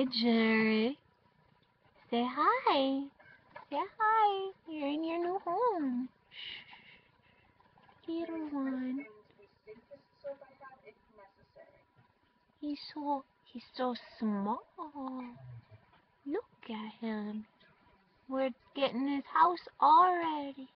Hi, Jerry. Say hi. Say hi. You're in your new home. Shh. Little one. He's so small. Look at him. We're getting his house already.